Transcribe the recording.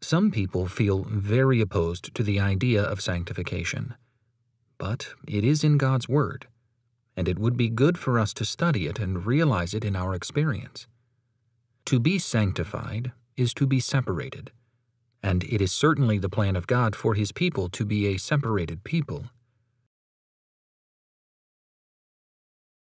Some people feel very opposed to the idea of sanctification, but it is in God's Word, and it would be good for us to study it and realize it in our experience. To be sanctified is to be separated, and it is certainly the plan of God for His people to be a separated people,